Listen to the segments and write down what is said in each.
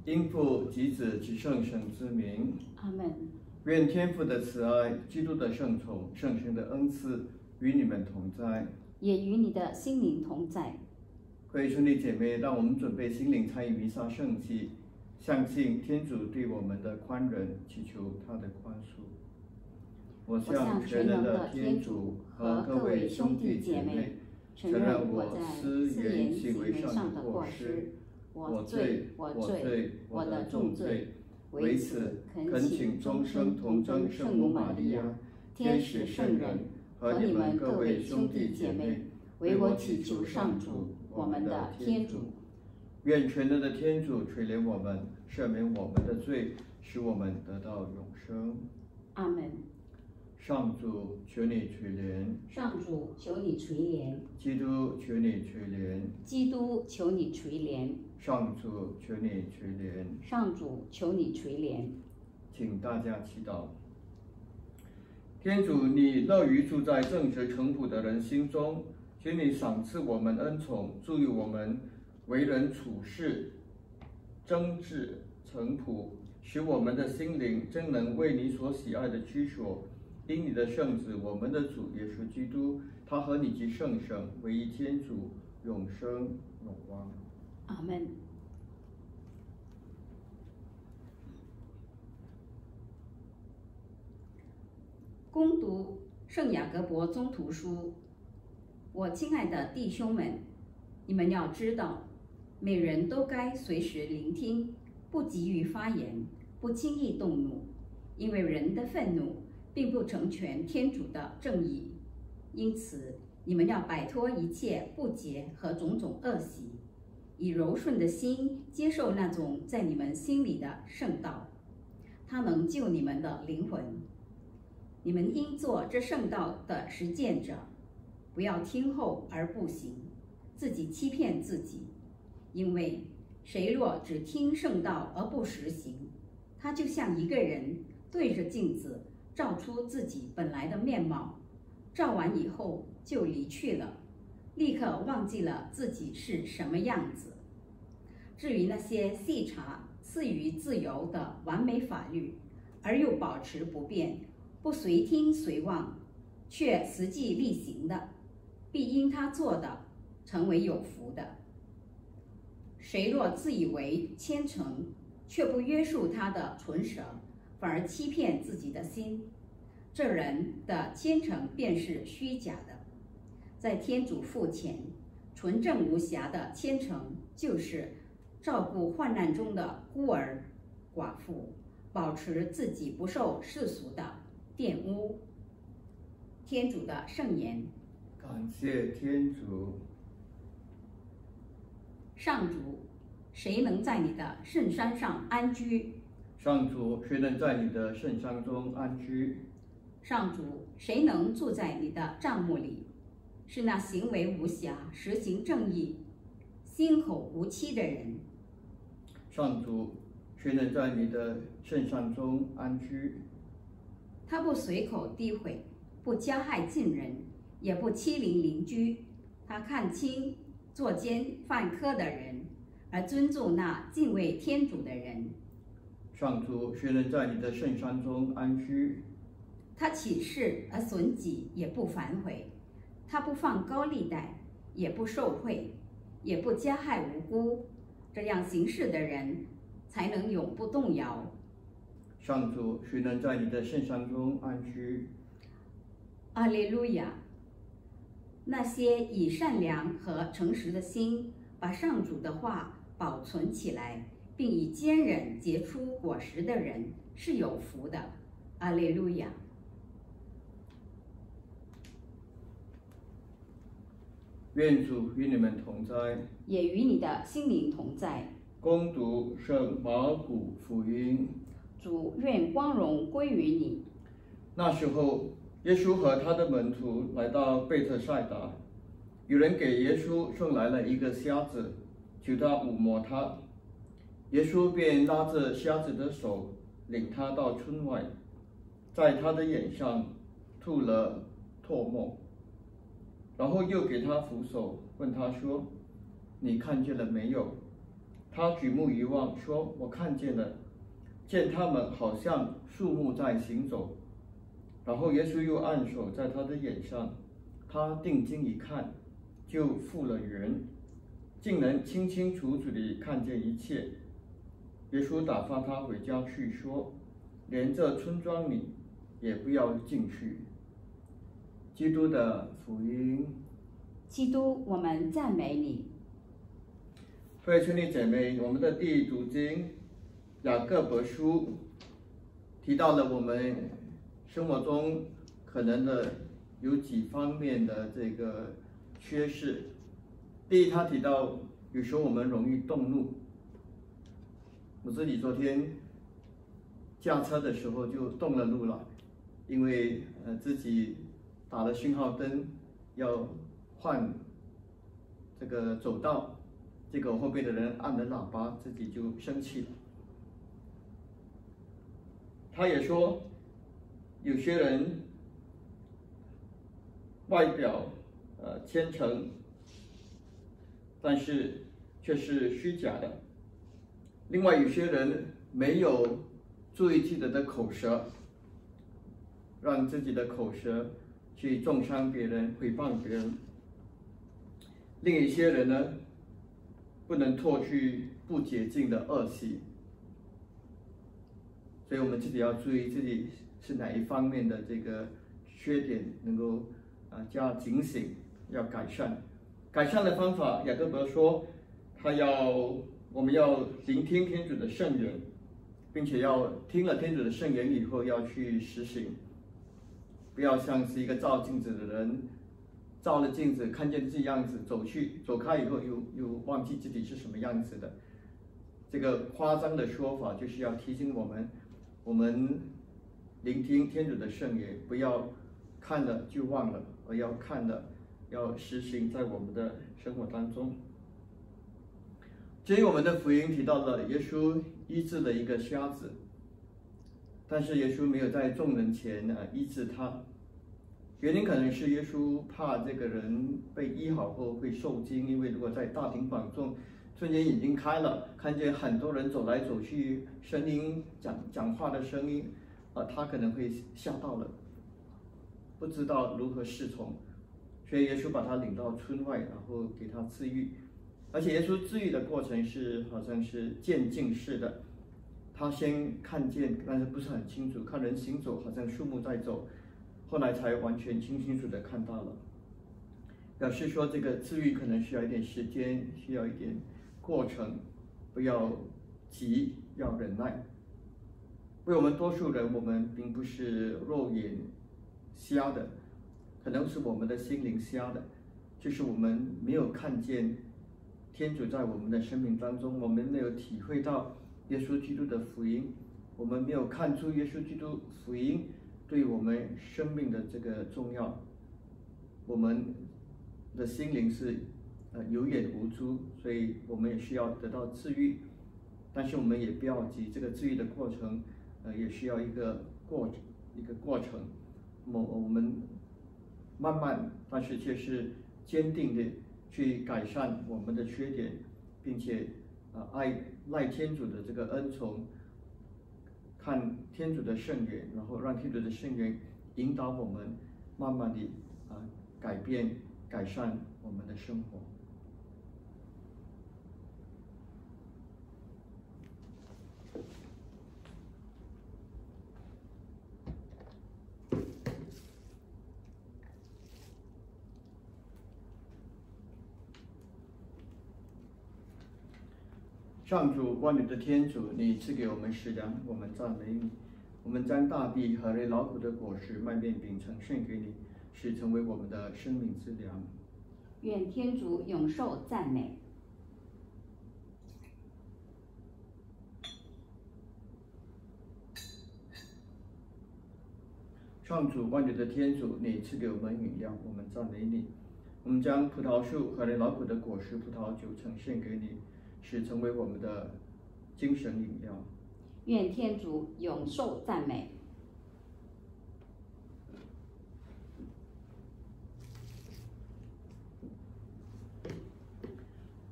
因父及子及圣神之名， 阿门。 愿天父的慈爱、基督的圣宠、圣神的恩赐与你们同在， 也与你的心灵同在。 各位兄弟姐妹，让我们准备心灵参与弥撒圣祭，相信天主对我们的宽仁，祈求他的宽恕。我向全能的天主和各位兄弟姐妹承认我在思言行为上的过失，我罪，我的重罪。为此，恳请终生童贞圣母玛利亚、天使圣人和你们各位兄弟姐妹，为我祈求上主，我们的天主。愿全能的天主垂怜我们，赦免我们的罪，使我们得到永生。 阿门。 上主，求你垂怜； 上主，求你垂怜； 基督，求你垂怜； 基督，求你垂怜； 上主，求你垂怜； 上主，求你垂怜。 请大家祈祷。天主，你乐于住在正直诚朴的人心中，请你赏赐我们恩宠，助佑我们为人处事真挚诚朴，使我们的心灵真能为你所喜爱的居所。因你的圣子，我们的主耶稣基督，他和你及圣神唯一天主，永生永王。 阿门。恭读圣雅各伯宗徒书。我亲爱的弟兄们，你们要知道，每人都该随时聆听，不急于发言，不轻易动怒，因为人的愤怒并不成全天主的正义。因此，你们要摆脱一切不洁和种种恶习，以柔顺的心接受那种在你们心里的圣道，它能救你们的灵魂。你们应做这圣道的实践者，不要听后而不行，自己欺骗自己。因为谁若只听圣道而不实行，他就像一个人对着镜子照出自己本来的面貌，照完以后就离去了，立刻忘记了自己是什么样子。至于那些细察赐予自由的完美法律，而又保持不变，不随听随忘，却实际力行的，必因他做的成为有福的。谁若自以为虔诚，却不约束他的唇舌，反而欺骗自己的心，这人的虔诚便是虚假的。在天主父前，纯正无瑕的虔诚，就是照顾患难中的孤儿寡妇，保持自己不受世俗的玷污。天主的圣言。 感谢天主。 上主，谁能在你的圣山上安居？ 上主，谁能在你的圣山中安居？ 上主，谁能住在你的帐幕里？是那行为无瑕、实行正义、心口无欺的人。 上主，谁能在你的圣山中安居？ 他不随口诋毁，不加害近人，也不欺凌邻居。他看清作奸犯科的人，而尊重那敬畏天主的人。 上主，谁能在你的圣山中安居？ 他起誓而损己，也不反悔；他不放高利贷，也不受贿，也不加害无辜。这样行事的人，才能永不动摇。 上主，谁能在你的圣山中安居？ 阿利路亚！那些以善良和诚实的心，把上主的话保存起来，并以坚忍结出果实的人，是有福的。阿利路亚！ 愿主与你们同在， 也与你的心灵同在。 恭读圣马尔谷福音。 主，愿光荣归于你。 那时候，耶稣和他的门徒来到贝特赛达，有人给耶稣送来了一个瞎子，求他抚摸他。耶稣便拉着瞎子的手，领他到村外，在他的眼上吐了唾沫，然后又给他扶手，问他说：“你看见了没有？” 他举目一望，说：“我看见了，见他们好像树木在行走。”然后耶稣又按手在他的眼上，他定睛一看，就复了原，竟能清清楚楚地看见一切。耶稣打发他回家去，说：“连这村庄里也不要进去。”基督的福音。 基督，我们赞美你。 各位兄弟姐妹，我们的第一读经雅各伯书提到了我们生活中可能的有几方面的这个缺失。第一，他提到有时候我们容易动怒。我自己昨天驾车的时候就动了怒了，因为自己打了信号灯要换这个走道，结果后边的人按了喇叭，自己就生气了。他也说，有些人外表虔诚，但是却是虚假的。另外，有些人没有注意自己的口舌，让自己的口舌去中伤别人、诽谤别人。另一些人呢，不能脱去不洁净的恶习。所以我们自己要注意自己是哪一方面的这个缺点，能够加警醒，要改善。改善的方法，雅各伯说，我们要聆听天主的圣言，并且要听了天主的圣言以后要去实行，不要像是一个照镜子的人，照了镜子看见自己样子走开以后又忘记自己是什么样子的。这个夸张的说法就是要提醒我们聆听天主的圣言，不要看了就忘了，而要看了要实行在我们的生活当中。至于我们的福音提到了耶稣医治了一个瞎子，但是耶稣没有在众人前医治他，原因可能是耶稣怕这个人被医好后会受惊，因为如果在大庭广众，瞬间眼睛开了，看见很多人走来走去，声音讲话的声音，他可能会吓到了，不知道如何是从，所以耶稣把他领到村外，然后给他治愈。而且耶稣治愈的过程好像是渐进式的，他先看见，但是不是很清楚，看人行走，好像树木在走，后来才完全清楚的看到了。表示说这个治愈可能需要一点时间，需要一点过程，不要急，要忍耐。为我们多数人，我们并不是肉眼瞎的，可能是我们的心灵瞎的，就是我们没有看见天主在我们的生命当中，我们没有体会到耶稣基督的福音，我们没有看出耶稣基督福音对我们生命的这个重要，我们的心灵是有眼无珠，所以我们也需要得到治愈。但是我们也不要急，这个治愈的过程也需要一个过程。我们慢慢，但是却是坚定的去改善我们的缺点，并且赖天主的这个恩宠，看天主的圣言，然后让天主的圣言引导我们，慢慢的改变改善我们的生活。上主，万有的天主，你赐给我们食粮，我们赞美你。我们将大地和累劳苦的果实麦面饼呈献给你，使成为我们的生命之粮。 愿天主永受赞美。 上主，万有的天主，你赐给我们饮料，我们赞美你。我们将葡萄树和累劳苦的果实葡萄酒呈献给你，使成为我们的精神饮料。 愿天主永受赞美。 各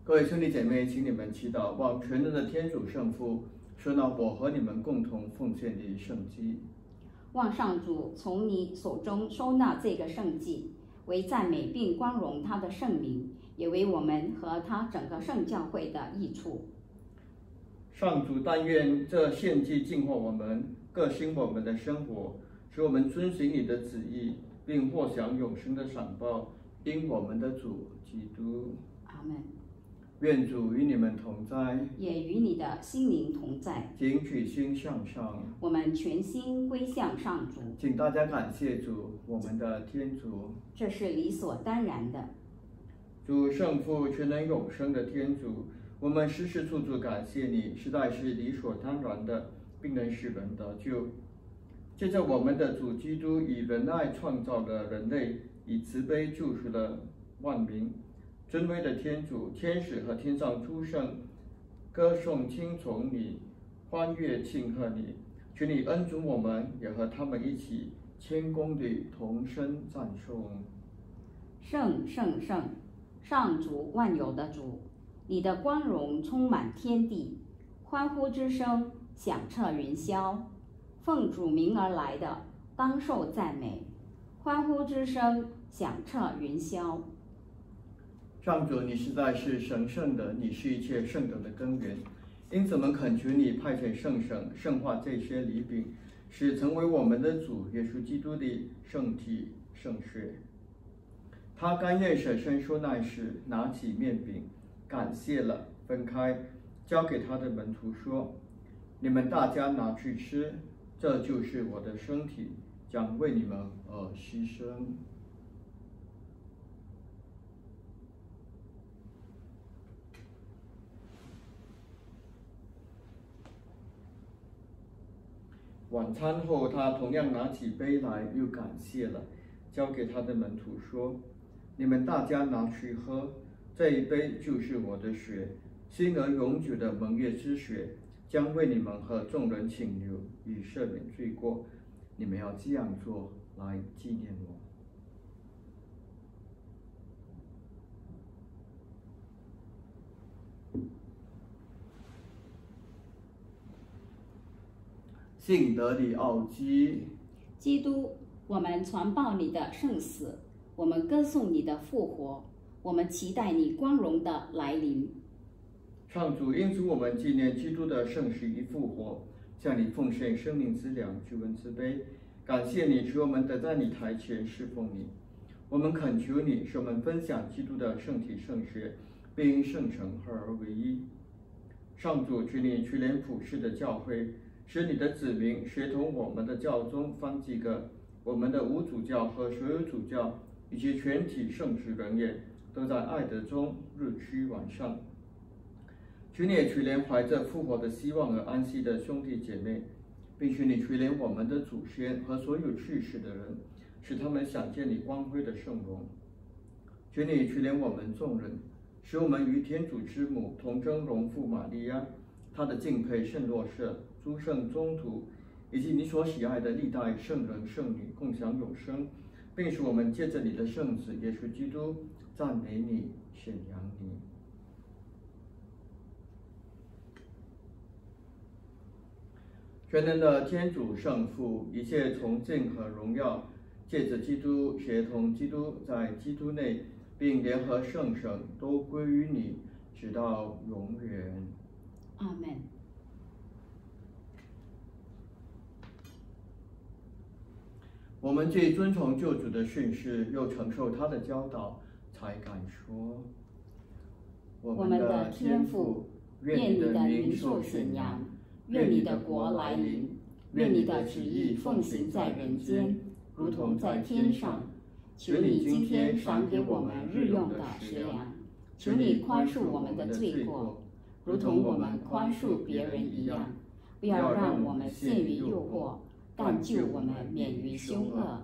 各位兄弟姐妹，请你们祈祷，望全能的天主圣父收纳我和你们共同奉献的圣祭。 望上主从你手中收纳这个圣祭，为赞美并光荣他的圣名，也为我们和他整个圣教会的益处。 上主但愿这献祭净化我们，革新我们的生活，使我们遵行你的旨意，并获享永生的赏报，因我们的主基督。 阿门。 愿主与你们同在， 也与你的心灵同在。 请举心向上， 我们全心归向上主。 请大家感谢主，我们的天主。 这是理所当然的。 主圣父全能永生的天主，我们时时处处感谢你，实在是理所当然的，并能使人得救。借着我们的主基督以仁爱创造了人类，以慈悲救赎了万民。尊威的天主，天使和天上诸圣歌颂听从你，欢悦庆贺你。求你恩主我们，也和他们一起谦恭地同声赞颂。 圣圣圣，上主万有的主，你的光荣充满天地，欢呼之声响彻云霄。奉主名而来的，当受赞美。欢呼之声响彻云霄。 上主，你实在是神圣的，你是一切圣德的根源，因此我们恳求你派遣圣神圣化这些礼饼，使成为我们的主耶稣基督的圣体圣血。他甘愿舍身受难时，拿起面饼，感谢了，分开，交给他的门徒说：“你们大家拿去吃，这就是我的身体，将为你们而牺牲。”晚餐后，他同样拿起杯来，又感谢了，交给他的门徒说：“你们大家拿去喝，这一杯就是我的血，新而永久的盟约之血，将为你们和众人请流，以赦免罪过。你们要这样做，来纪念我。”信德里奥基， 基督，我们传报你的圣死，我们歌颂你的复活，我们期待你光荣的来临。 上主，因此我们纪念基督的圣死与复活，向你奉献生命之粮、救恩之杯，感谢你，使我们得在你台前侍奉你。我们恳求你，使我们分享基督的圣体圣血，并圣神合而为一。上主，求你垂怜普世的教会，使你的子民协同我们的教宗方济各、我们的无主教和所有主教以及全体圣职人员都在爱德中日趋完善。求你也垂怜怀着复活的希望而安息的兄弟姐妹，并求你垂怜我们的祖先和所有去世的人，使他们想见你光辉的圣容。求你垂怜我们众人，使我们与天主之母童贞荣父玛利亚、她的敬佩圣若瑟、诸圣宗徒，以及你所喜爱的历代圣人圣女共享永生，并使我们借着你的圣子耶稣基督赞美你、宣扬你。全能的天主圣父，一切崇敬和荣耀，借着基督协同基督，在基督内，并联合圣神，都归于你，直到永远。 阿门。 我们既遵从救主的训示，又承受他的教导，才敢说： 我们的天父，愿你的名受显扬，愿你的国来临，愿你的旨意奉行在人间，如同在天上。求你今天赏给我们日用的食粮，求你宽恕我们的罪过，如同我们宽恕别人一样。不要让我们陷于诱惑，但救我们免于凶恶。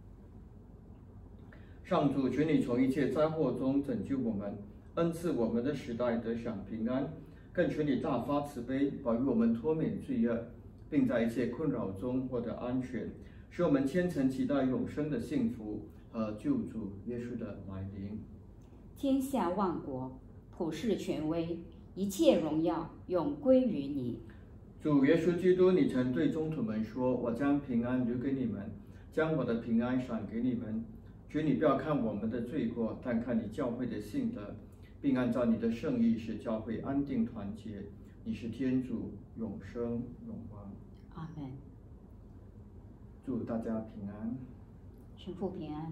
上主，求你从一切灾祸中拯救我们，恩赐我们的时代得享平安，更求你大发慈悲，保佑我们脱免罪恶，并在一切困扰中获得安全，使我们虔诚期待永生的幸福和救主耶稣的来临。 天下万国普世权威，一切荣耀永归于你。 主耶稣基督，你曾对宗徒们说：“我将平安留给你们，将我的平安赏给你们。求你不要看我们的罪过，但看你教会的信德，并按照你的圣意使教会安定团结。你是天主，永生永王。” 阿门。 祝大家平安， 神父平安。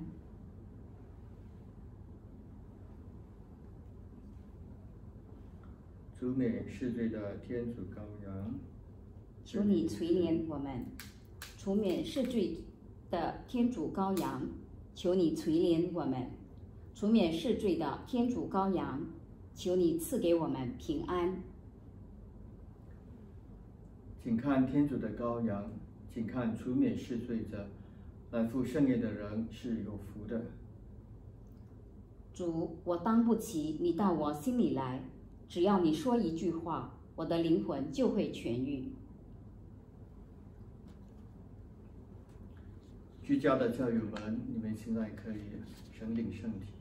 主免世罪的天主羔羊， 求你垂怜我们；除免世罪的天主羔羊，求你垂怜我们；除免世罪的天主羔羊，求你赐给我们平安。 请看天主的羔羊，请看除免世罪者，来赴圣宴的人是有福的。 主，我当不起你到我心里来，只要你说一句话，我的灵魂就会痊愈。 居家的教友们，你们现在可以神领圣体。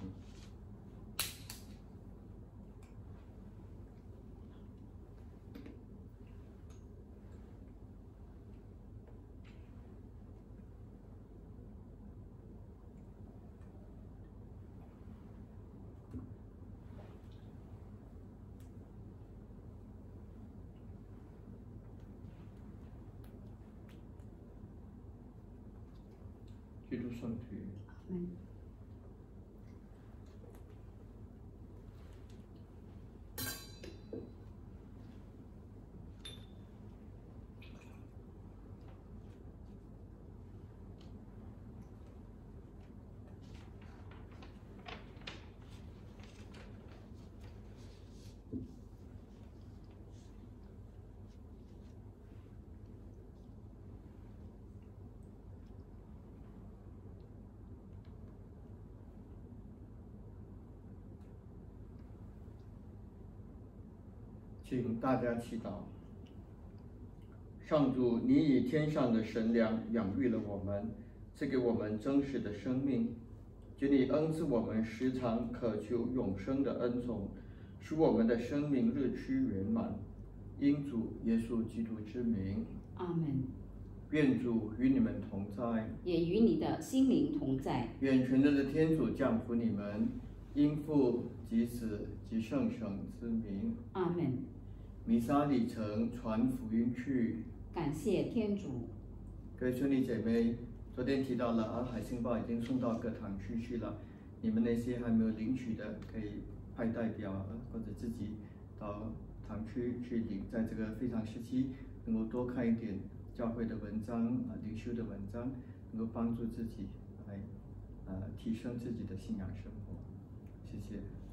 基督圣体。 嗯。 请大家祈祷。上主，你以天上的神粮养育了我们，赐给我们真实的生命。求你恩赐我们时常渴求永生的恩宠，使我们的生命日趋圆满。因主耶稣基督之名， 阿门。 愿主与你们同在， 也与你的心灵同在。 愿全能的天主降福你们，因父及子及圣神之名， 阿门。 弥撒礼成，传福音去。 感谢天主。 各位兄弟姐妹，昨天提到了洱海星报已经送到各堂区去了，你们那些还没有领取的，可以派代表或者自己到堂区去领。在这个非常时期，能够多看一点教会的文章灵修的文章，能够帮助自己来提升自己的信仰生活。谢谢。